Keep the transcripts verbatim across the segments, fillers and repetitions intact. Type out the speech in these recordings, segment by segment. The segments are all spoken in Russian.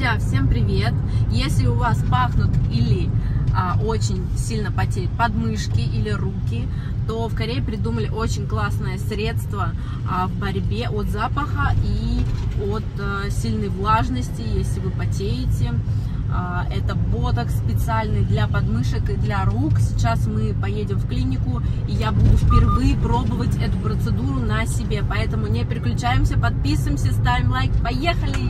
Друзья, всем привет! Если у вас пахнут или а, очень сильно потеют подмышки или руки, то в Корее придумали очень классное средство а, в борьбе от запаха и от а, сильной влажности, если вы потеете. А, это ботокс специальный для подмышек и для рук. Сейчас мы поедем в клинику, и я буду впервые пробовать эту процедуру на себе. Поэтому не переключаемся, подписываемся, ставим лайк. Поехали!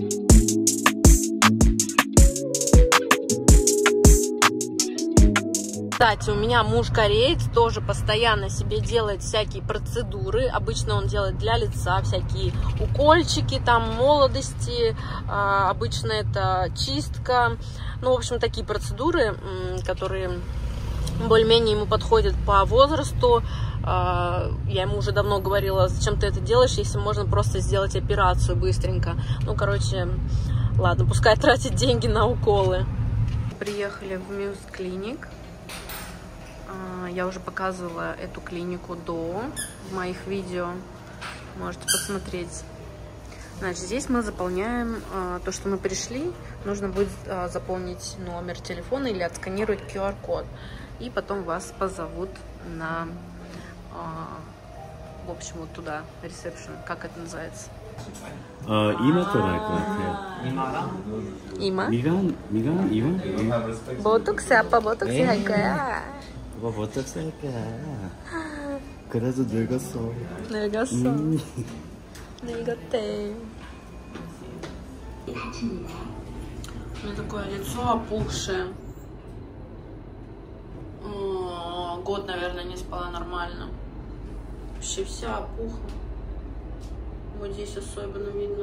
Кстати, у меня муж кореец, тоже постоянно себе делает всякие процедуры. Обычно он делает для лица всякие укольчики, там молодости. Обычно это чистка. Ну, в общем, такие процедуры, которые более-менее ему подходят по возрасту. Я ему уже давно говорила, зачем ты это делаешь, если можно просто сделать операцию быстренько. Ну, короче, ладно, пускай тратит деньги на уколы. Приехали в Muse Clinic. Я уже показывала эту клинику до в моих видео. Можете посмотреть. Значит, здесь мы заполняем а, то, что мы пришли. Нужно будет а, заполнить номер телефона или отсканировать ку ар код. И потом вас позовут на, а, в общем, вот туда, ресепшн. Как это называется? 이마 쪽 알 것 같아요. 이마? 미간, 미간, 이마? 보톡스, 아빠 보톡스 할 거야. 뭐 보톡스 할 거야. 그래도 늙었어. 늙었어. 음. 늙었대. У меня такое лицо опухшее. О, год, наверное, не спала нормально. Вообще вся опухла. Вот здесь особенно видно.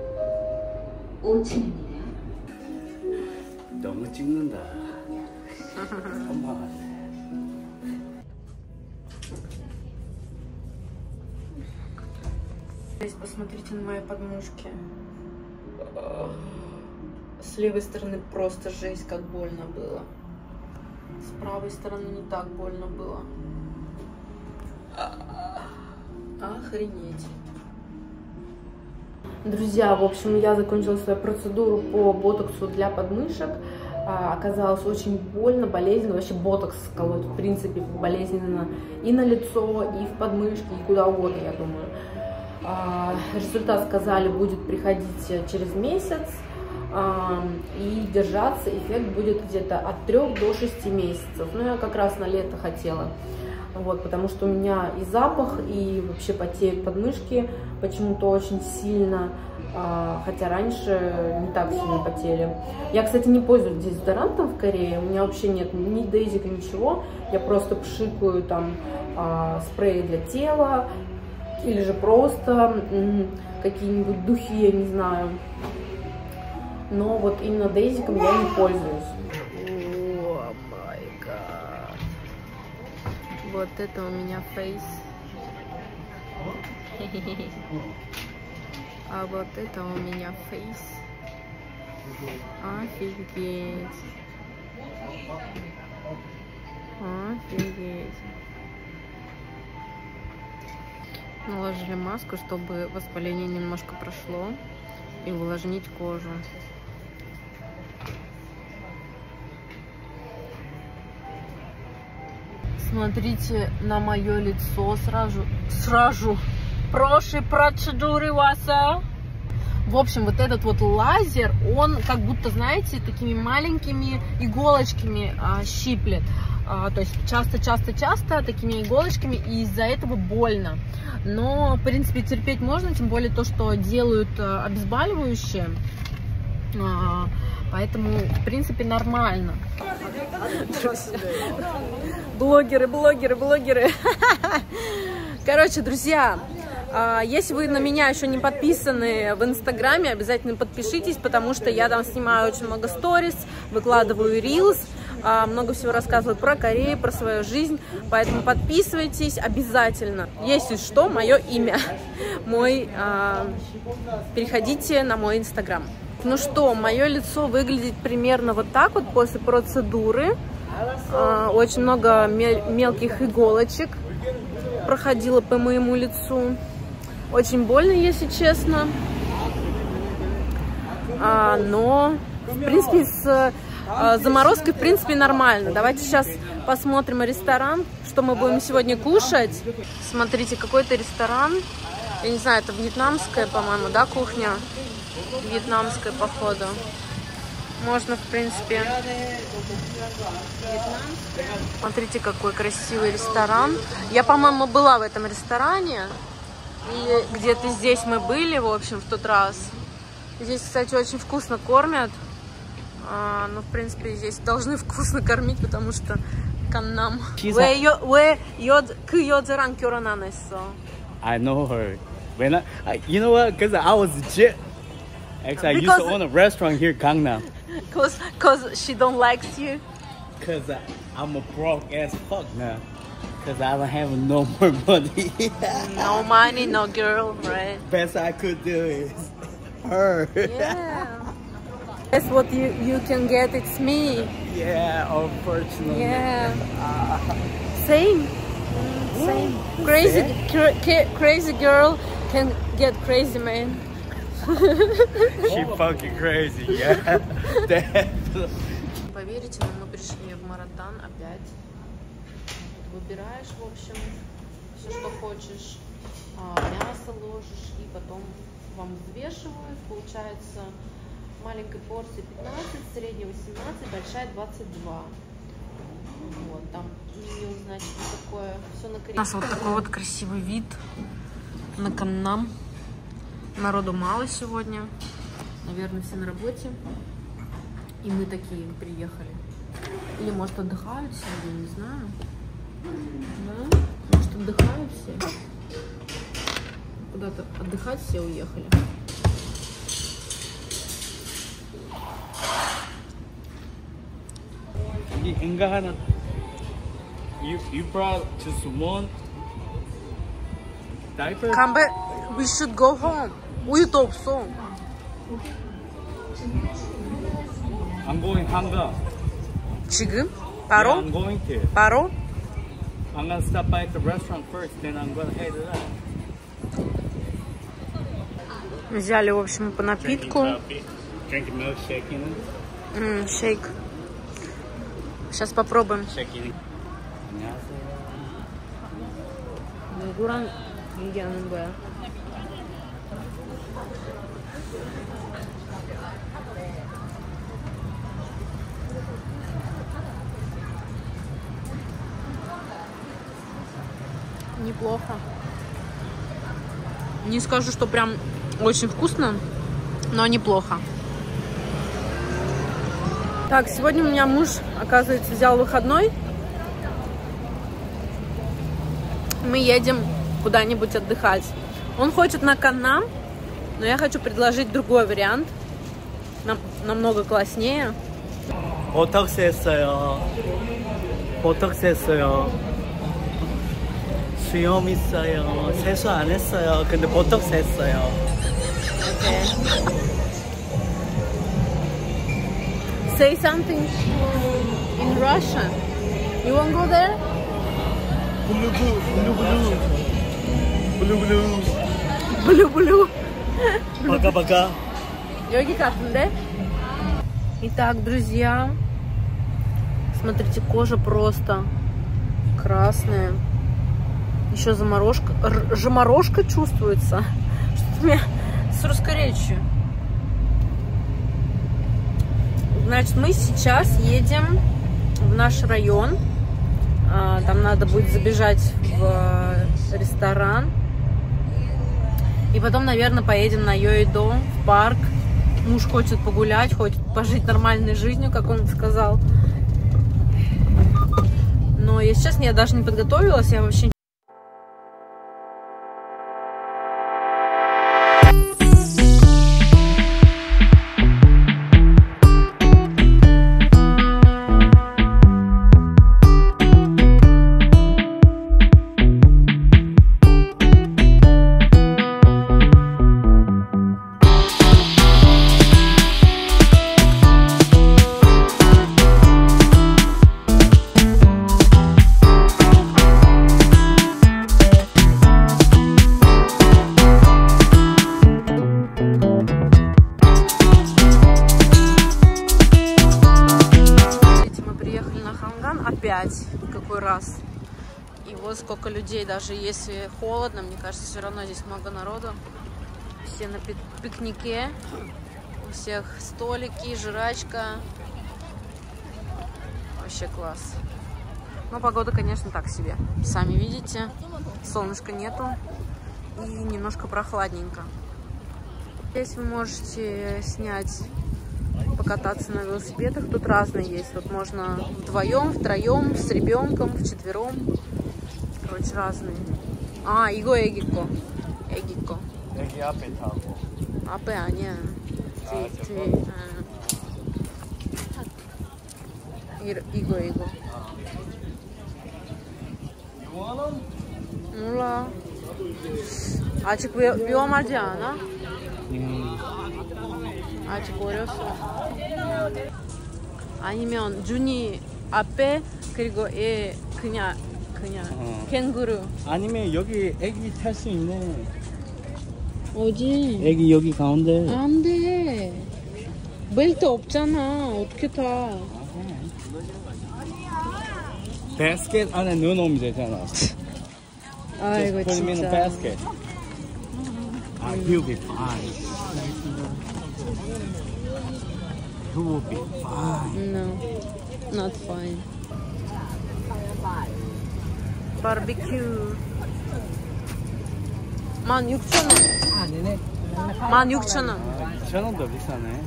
너무 찍는다. 엄마. Здесь посмотрите на мои подмышки. С левой стороны просто жесть, как больно было. С правой стороны не так больно было. Охренеть. Друзья, в общем, я закончила свою процедуру по ботоксу для подмышек. Оказалось очень больно, болезненно. Вообще ботокс колоть, в принципе, болезненно и на лицо, и в подмышки, и куда угодно, я думаю. Результат, сказали, будет приходить через месяц, и держаться эффект будет где-то от трёх до шести месяцев. Ну, я как раз на лето хотела, вот, потому что у меня и запах, и вообще потеют подмышки почему-то очень сильно, хотя раньше не так сильно потели. Я, кстати, не пользуюсь дезодорантом в Корее, у меня вообще нет ни дейзика, ничего, я просто пшикаю там спреи для тела, или же просто какие-нибудь духи, я не знаю. Но вот именно дейзиком я не пользуюсь. О май гад. Вот это у меня фейс. А вот это у меня фейс. Офигеть. Офигеть. Наложили маску, чтобы воспаление немножко прошло, и увлажнить кожу. Смотрите на мое лицо сразу, сразу. Прошлой процедуры васа. В общем, вот этот вот лазер, он как будто, знаете, такими маленькими иголочками а, щиплет. А, то есть часто-часто-часто такими иголочками, и из-за этого больно. Но, в принципе, терпеть можно, тем более то, что делают а, обезболивающие. А, поэтому, в принципе, нормально. Блогеры, блогеры, блогеры. Короче, друзья, если вы на меня еще не подписаны в Инстаграме, обязательно подпишитесь, потому что я там снимаю очень много сторис, выкладываю рилс, много всего рассказываю про Корею, про свою жизнь, поэтому подписывайтесь обязательно. Если что, мое имя, мой, переходите на мой Инстаграм. Ну что, мое лицо выглядит примерно вот так вот после процедуры. Очень много мелких иголочек проходило по моему лицу. Очень больно, если честно. а, но в принципе с а, заморозкой в принципе нормально. Давайте сейчас посмотрим ресторан, что мы будем сегодня кушать. Смотрите, какой-то ресторан, я не знаю, это вьетнамская, по-моему, да, кухня? Вьетнамская, походу. Можно, в принципе, смотрите, какой красивый ресторан. Я, по-моему, была в этом ресторане. И где-то здесь мы были, в общем, в тот раз. Здесь, кстати, очень вкусно кормят. А, ну, в принципе, здесь должны вкусно кормить, потому что каннам. I know her. When I, I you know what? Because I was legit. Actually, I used to own a restaurant here in Gangnam. Cause, cause she don't likes you. Cause I, I'm a broke ass fuck now. Cause I don't have no more money. No money, no girl, right? Best I could do is her. Yeah. That's what you you can get. It's me. Yeah, unfortunately. Yeah. Same. Same. Crazy, cra crazy girl can get crazy man. She fucking crazy, yeah. Поверите, но мы пришли в Маратан опять. Выбираешь, в общем, все, что хочешь. Мясо ложишь, и потом вам взвешивают. Получается, маленькой порции пятнадцать, средняя восемнадцать, большая двадцать два. Вот, там меню, значит, такое, все на корейском. У нас вот такой вот красивый вид на Каннам. Народу мало сегодня. Наверное, все на работе. И мы такие приехали. Или, может, отдыхают сегодня, не знаю. Да? Может, отдыхают все? Куда-то отдыхать все уехали. You you brought just one diaper? Come back. We should go home. 우유도 없어. I'm going Hanga. 지금? 바로? Yeah, I'm going to. 바로? I'm gonna stop by at the restaurant first, then I'm gonna head it up. Взяли, в общем, по напитку. Drinking milkshake, you know? М, шейк. Сейчас попробуем. 누구랑 얘기하는 거야? Неплохо. Не скажу, что прям очень вкусно, но неплохо. Так, сегодня у меня муж, оказывается, взял выходной. Мы едем куда-нибудь отдыхать. Он хочет на Каннам, но я хочу предложить другой вариант. Нам, намного класснее. 보톡스 했어요. 보톡스 했어요. 수염 있어요. 세수 안 했어요. 근데 보톡스 했어요. Okay. Say something in Russian. You won't go there? 블루 블루 블루 블루 블루 Блю-блю. пока-пока. 여기 같은데? Итак, друзья, смотрите, кожа просто красная. Еще заморозка, жеморожка чувствуется. Что-то у меня с русской речью. Значит, мы сейчас едем в наш район. Там надо будет забежать в ресторан. И потом, наверное, поедем на Йоидо, в парк. Муж хочет погулять, хочет пожить нормальной жизнью, как он сказал. Но, если честно, я даже не подготовилась. Я вообще пять, какой раз. И вот сколько людей, даже если холодно, мне кажется, все равно здесь много народу. Все на пикнике, у всех столики, жрачка. Вообще класс. Но погода, конечно, так себе. Сами видите, солнышка нету и немножко прохладненько. Здесь вы можете снять, покататься на велосипедах. Тут разные есть. Вот можно вдвоем, втроем, с ребенком, вчетвером. Короче, разные. А, 이거 애기꺼. 애기꺼. 여기 앞에 타고. 앞에 아니야. 뒤, 뒤. 응. 이거, 이거. 몰라. 아직 위, 위험하지 않아? 음. 아직 어렸어. 아니면 준이 앞에 그리고 애 그냥 그냥 어. 캥거루. 아니면 여기 애기 탈 수 있네. 어디? 애기 여기 가운데. 안 돼. 벨트 없잖아. 어떻게 타? 바스켓 안에 넣어놓으면 되잖아. 아이고 Just put him in a 진짜. basket. Ah, he'll be fine. He will be fine. No, not fine. 바비큐. 만 육천 원. 아, 네네. 만 육천 원. 아, 이천 원 더 비싸네.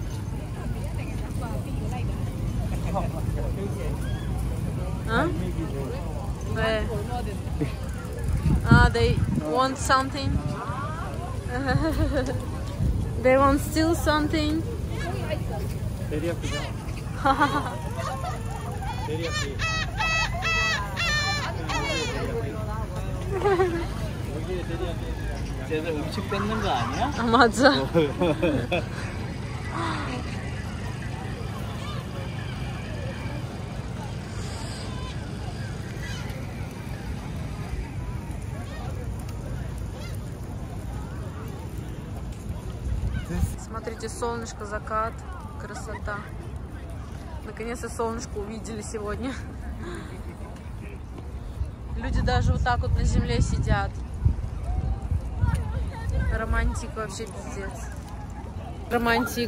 어? 왜? 아, they want something. They want still something. 데리야끼죠. 데리야끼. 여기에 데리야끼. 쟤들 음식 뺏는 거 아니야? 아, 맞아. Смотрите, солнышко, закат, красота. Наконец-то солнышко увидели сегодня. Люди даже вот так вот на земле сидят. Романтик вообще пиздец. Романтик.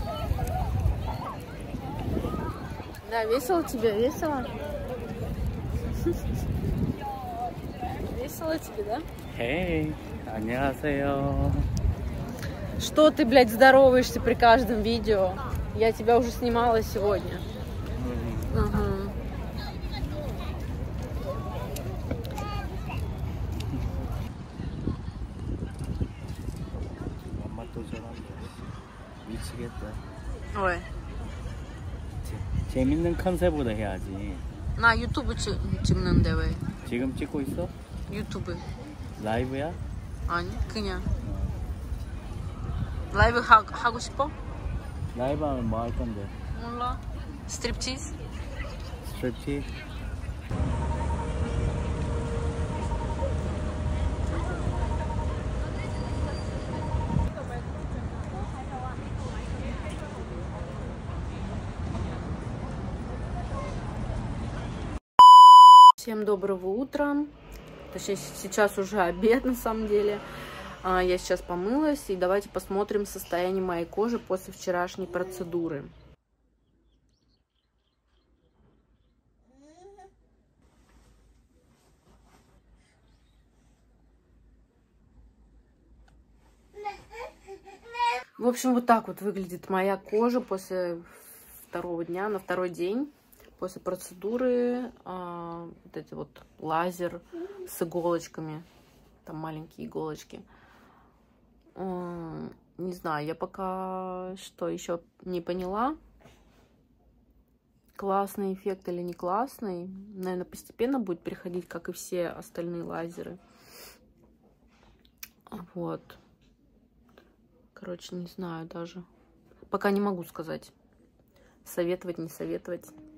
Да, весело тебе? Весело? Весело тебе, да? Hey, 안녕하세요. Что ты, блядь, здороваешься при каждом видео? Я тебя уже снимала сегодня. Угу. 엄마 또 전화한다. 미치겠다. Ой. 재- 재밌는 컨셉으로 해야지. 나 유튜브 찍, 찍는데 왜? 지금 찍고 있어? 유튜브. 라이브야? 아니, 그냥. 라이브 하, 하고 싶어? 라이브 하면 뭐 할 건데? 몰라. 스트립티즈? 스트립티즈? Всем доброго утра. Точнее, сейчас уже обед на самом деле. Я сейчас помылась, и давайте посмотрим состояние моей кожи после вчерашней процедуры. В общем, вот так вот выглядит моя кожа после второго дня, на второй день. После процедуры, а, вот эти вот лазер с иголочками, там маленькие иголочки. А, не знаю, я пока что еще не поняла, классный эффект или не классный. Наверное, постепенно будет приходить, как и все остальные лазеры. Вот. Короче, не знаю даже. Пока не могу сказать. Советовать, не советовать.